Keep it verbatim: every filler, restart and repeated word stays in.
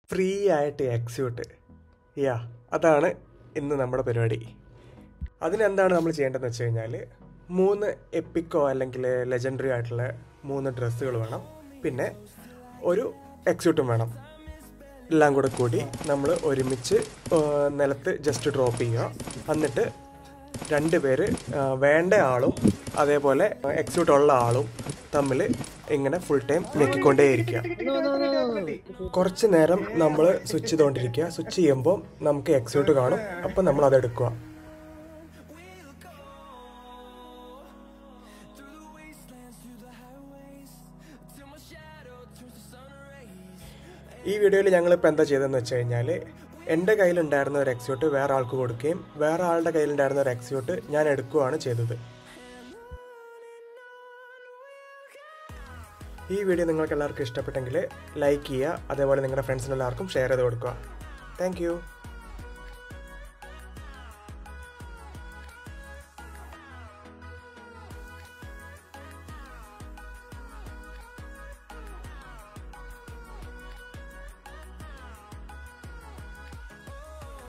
Free ആയിട്ട് എക്സ്യൂട്ട് യാ അതാണ് ഇന്ന് നമ്മുടെ പരിപാടി. അതിനെന്താണ് നമ്മൾ ചെയ്യേണ്ടതെന്ന് വെച്ച് കഴിഞ്ഞാൽ മൂന്ന് എപ്പിക്കോ അല്ലെങ്കിൽ ലെജൻഡറി ആയിട്ടുള്ള മൂന്ന് ഡ്രസ്സുകൾ വേണം, പിന്നെ ഒരു എക്സ്യൂട്ടും വേണം. എല്ലാം കൂടെ കൂടി നമ്മൾ ഒരുമിച്ച് നിലത്ത് ജസ്റ്റ് ഡ്രോപ്പ് ചെയ്യുക. എന്നിട്ട് രണ്ട് പേര് വേണ്ട ആളും അതേപോലെ എക്സ്യൂട്ട് ഉള്ള ആളും തമ്മിൽ ഇങ്ങനെ ഫുൾ ടൈം ഞെക്കിക്കൊണ്ടേയിരിക്കുക. കുറച്ച് നേരം നമ്മൾ സ്വിച്ച് ചെയ്തുകൊണ്ടിരിക്കുക. സ്വിച്ച് ചെയ്യുമ്പോൾ നമുക്ക് എക്സ്യൂട്ട് കാണും, അപ്പം നമ്മൾ അതെടുക്കുക. ഈ വീഡിയോയിൽ ഞങ്ങളിപ്പോൾ എന്താ ചെയ്തതെന്ന് വെച്ച് കഴിഞ്ഞാൽ എൻ്റെ കയ്യിലുണ്ടായിരുന്ന ഒരു എക്സ്യൂട്ട് വേറെ ആൾക്ക് കൊടുക്കുകയും വേറെ ആളുടെ കയ്യിലുണ്ടായിരുന്ന ഒരു എക്സ്യൂട്ട് ഞാൻ എടുക്കുകയാണ് ചെയ്തത്. ഈ വീഡിയോ നിങ്ങൾക്ക് എല്ലാവർക്കും ഇഷ്ടപ്പെട്ടെങ്കിൽ ലൈക്ക് ചെയ്യുക, അതേപോലെ നിങ്ങളുടെ ഫ്രണ്ട്സിനെല്ലാവർക്കും ഷെയർ ചെയ്ത് കൊടുക്കുക. താങ്ക്